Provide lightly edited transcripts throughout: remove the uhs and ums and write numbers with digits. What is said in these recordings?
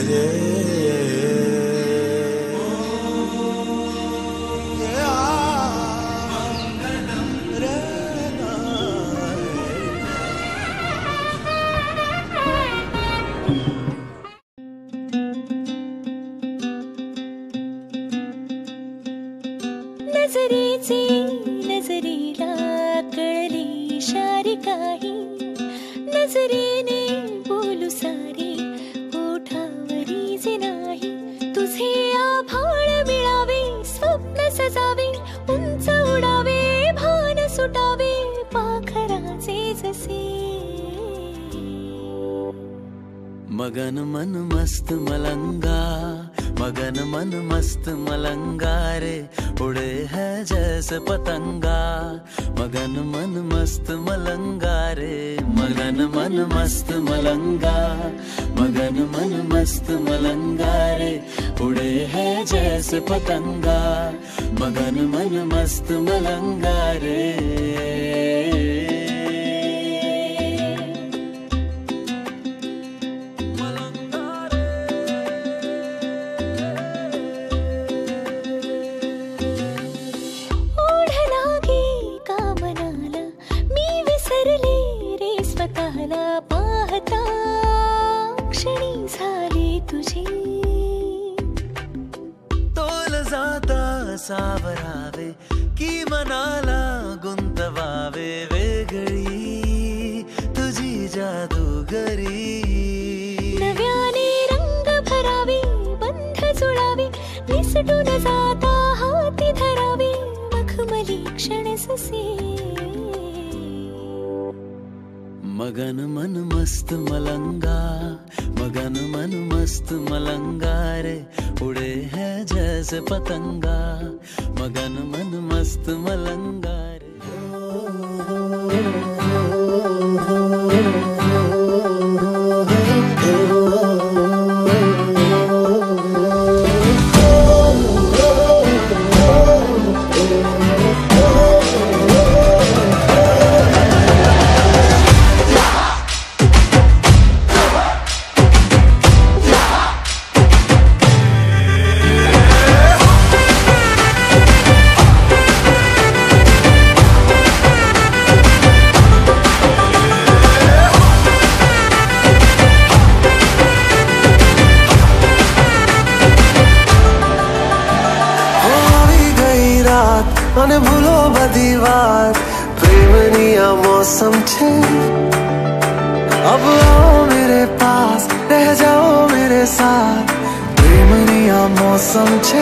नजरेचे नजरेला कळले इशारे काही, नजरेने बोलू सारे ओठावरी जे नाही. तुझे आभाळ मिळावे, स्वप्न सजावे, उंच उडावे, भान सुटावे पाखराचे जसे. मगन मन मस्त मलंगा, मगन मन मस्त मलंगा रे, उड़े है जैसे पतंगा. मगन मन मस्त मलंगा रे, मगन मन मस्त मलंगा, मगन मन मस्त मलंगा रे, उड़े है जैसे पतंगा. मगन मन मस्त मलंगा रे. पाहता क्षणी झाले तुझे, तोल जाता सावरावे की मनाला गुंतवावे, वेगळी तुझी जादूगरी. नव्याने रंग भरावे, बंध जुळावे, निसटून जाता हाती धरावे मखमली क्षण ससे. मगन मन मस्त मलंगा, मगन मन मस्त मलंगा रे, उड़े है जैसे पतंगा. मगन मन मस्त मलंगा रे. અને ભૂલો બધી વાત, પ્રેમની આ મૌસમ છે. अब आओ मेरे पास, रह जाओ मेरे साथ, प्रेमनी आ मौसम छे.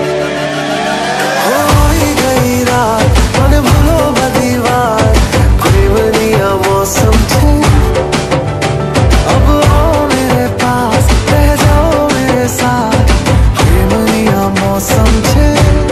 होई गई रात અને ભૂલો બધી વાત, પ્રેમની આ મૌસમ છે. अब आओ मेरे पास, रह जाओ मेरे साथ, प्रेमनी आ मौसम छे.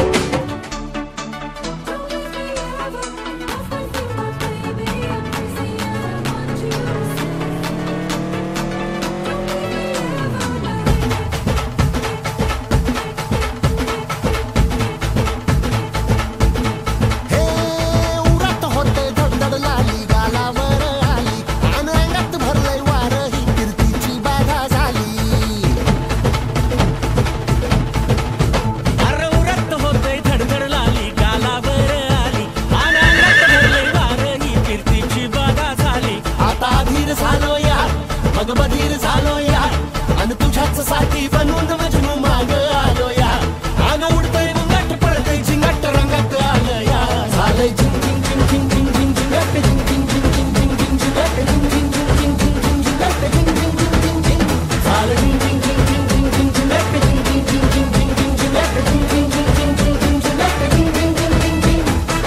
बधीर झालो या, आणि तुझ्याच साठी बनून मजनू माग आलो या. आग उडतय गुंगाट पडतय झिंगाट रंगात आलं या. झालंय झिंग झिंग झिंग झिंग झिंग झिंग झिंगाट झिंग झिंग झिंग झिंग झिंग झिंग झिंगाट झिंग झिंग झिंग झिंग झिंग झिंग झिंगाट झिंग झिंग झिंग झिंग झिंग. झालं झिंग झिंग झिंग झिंग झिंग झिंग झिंगाट झिंग झिंग झिंग झिंग झिंग झिंग झिंगाट झिंग झिंग झिंग झिंग झिंग झिंग झिंगाट झिंग झिंग झिंग झिंग झिंग.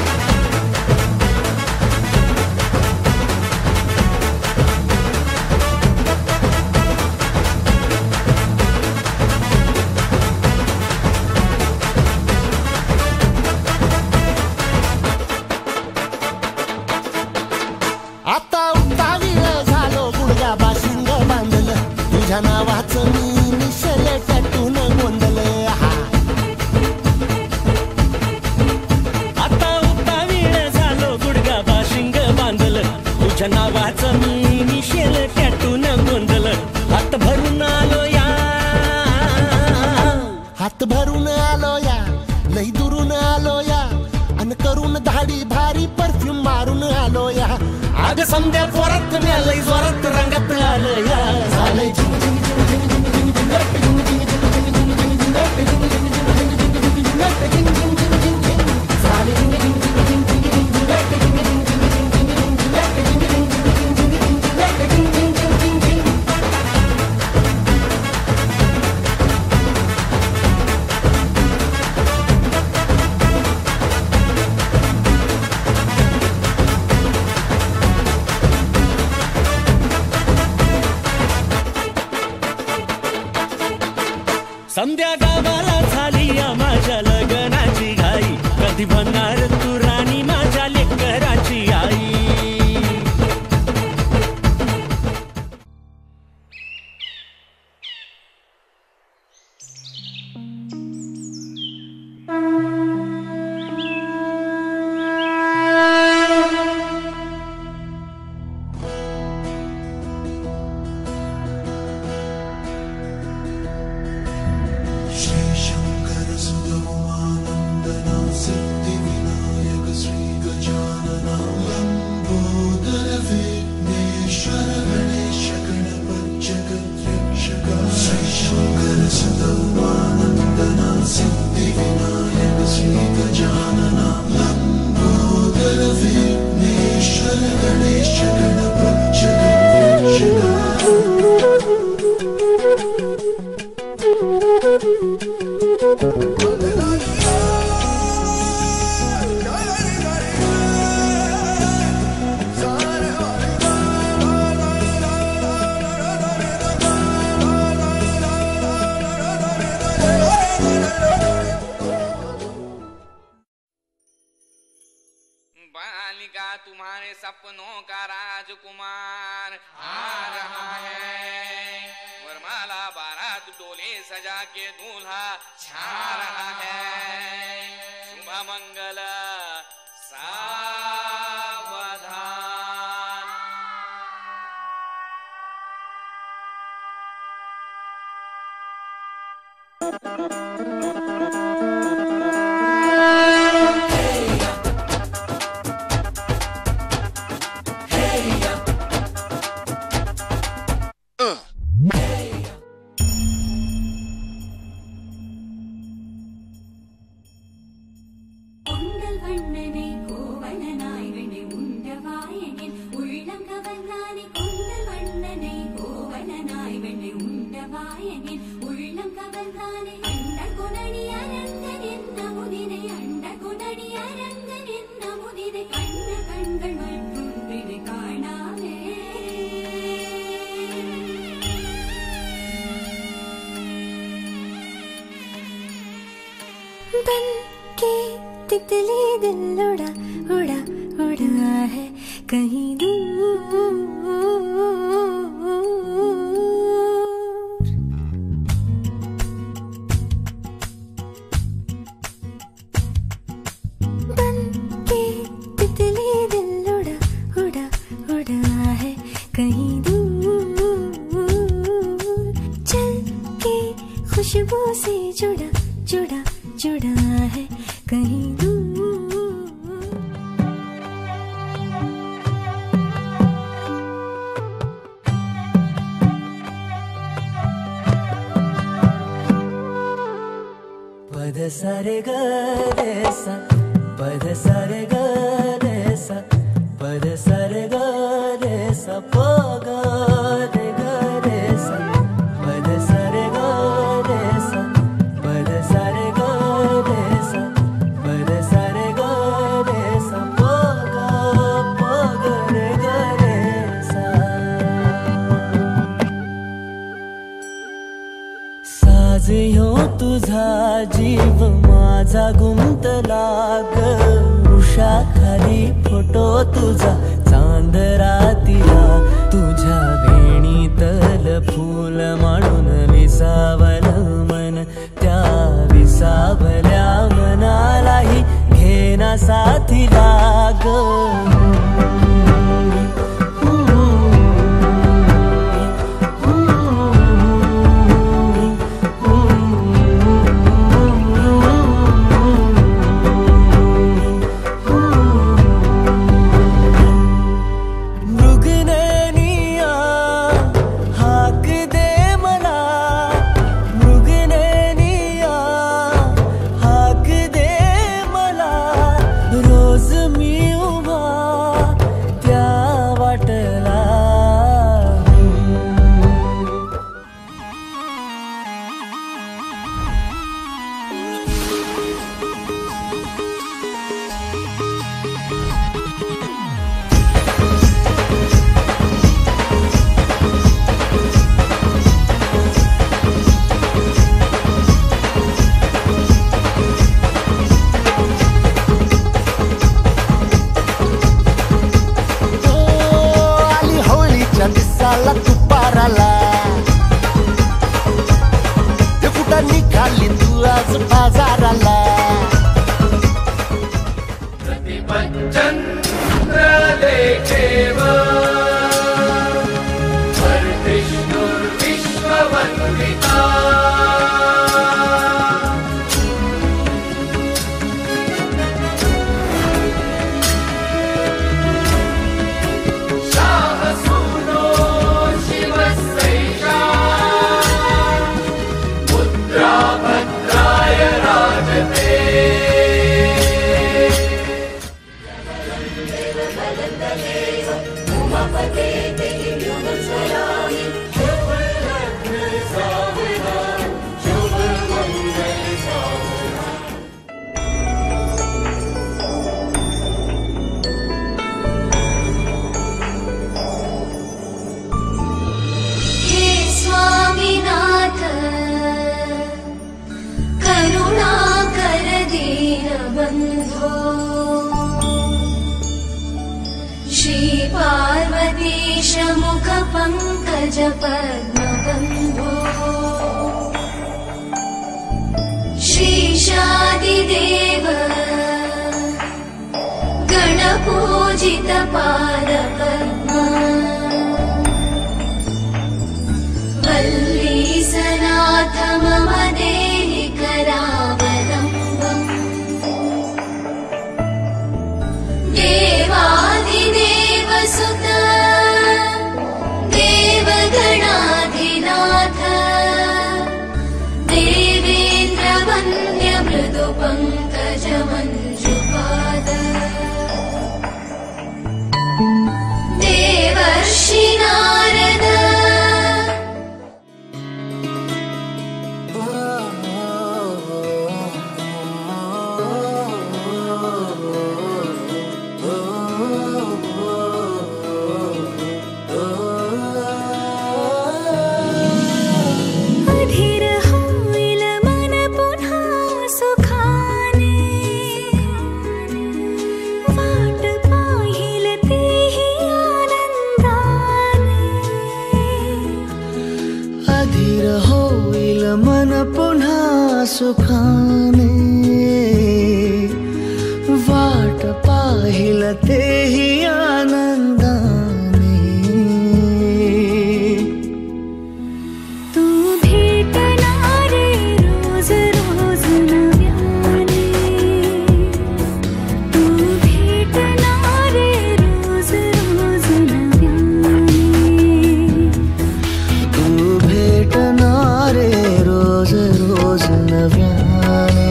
आता उतावीळ झालो, गुडघा बाशिंग बांधलं, तुझ्या नावाचं मी निशल टॅटून गोंधलं. आता उतावीळ झालो, गुडघा बाशिंग बांधलं, तुझ्या नावाचं मी निशल टॅटून गोंधलं. हात भरून आलो या, हात भरून आलो या लई दुरून आलो या अन करून धाडी भारी परफ्यूम मारून आलो या आग समद्या पोरात लई जोरात रंगात आलो या झालंय झिंग झिंग झिंग झिंग झिंग झिंग झिंग झिंग झिंग संध्या गावाला झाली या माझ्या लग्नाची घाई कधी बनणार तू राणी माझ्या लेकराची आई बालिका तुम्हारे सपनों का राजकुमार आ रहा है वरमाला बारात डोले सजा के दूल्हा छा रहा है शुभ मंगल बन के तितली दिल उड़ा उड़ा उड़ा है कहीं दूर बन के तितली दिल उड़ा उड़ा उड़ा है कहीं दूर चल के खुशबू से जुड़ा जुड़ा जुड़ा है कहीं दूर पद सारे ग रे सा पद सारे ग रे सा पद सारे ग रे सा प ग रे ग रे सा पद सारे ग रे सा पद सारे ग रे सा पद सारे ग रे सा प ग रे ग रे सा साज ह्यो तुझा जीव माझा गुंतला ग उषा खाली फोटो तुझा चांद रातीला तुझ्या वेणीतल फूल म्हणून विसावल मन त्या विसावल्या मनालाही घेना साथीला ग निघाली तू आज बाजाराला मुख पंकज पद्मबन्धो श्रीशादिदेव गणपूजित पादपद्मा वल्लीसनाथ मम देहि करावलम्बम् देवादिदेव सुत देवगणाधिनाथ देवेन्द्र वन्द्य मृदु पंकज मंजुपाद देवर्षि नारद सुखाने वाट पाहिल तेहि आनंदाने तू भेटणारे रोज रोज नव्याने तू भेटणारे रोज रोज नव्याने तू भेटणारे रोज रोज नव्याने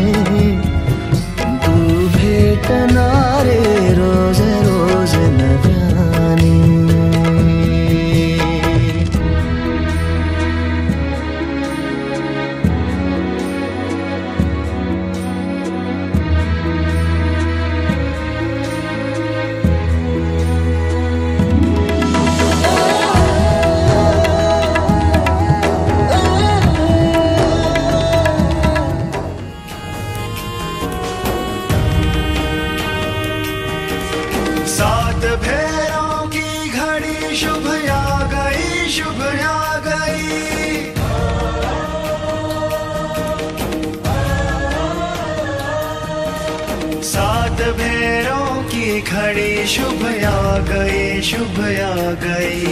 तू भेटणारे रोज रोज नव्याने सात फेरों की घड़ी शुभ आ गई, शुभ आ गई। सात फेरों की घड़ी शुभ आ गई, शुभ आ गई।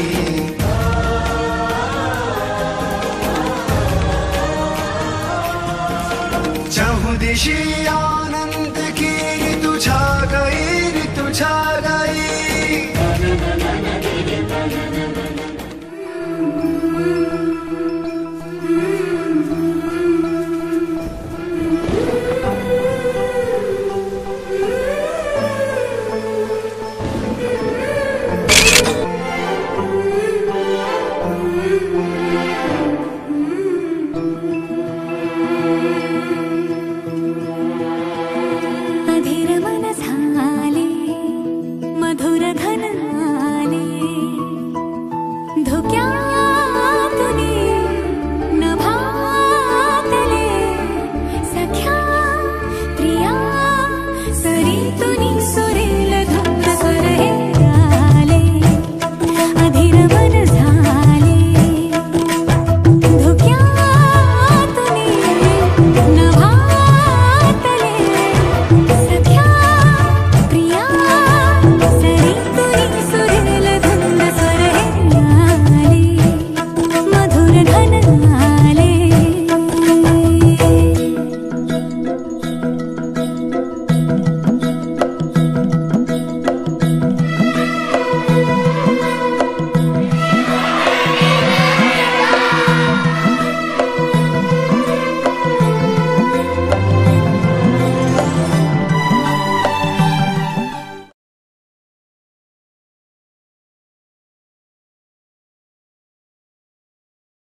चहुदिशी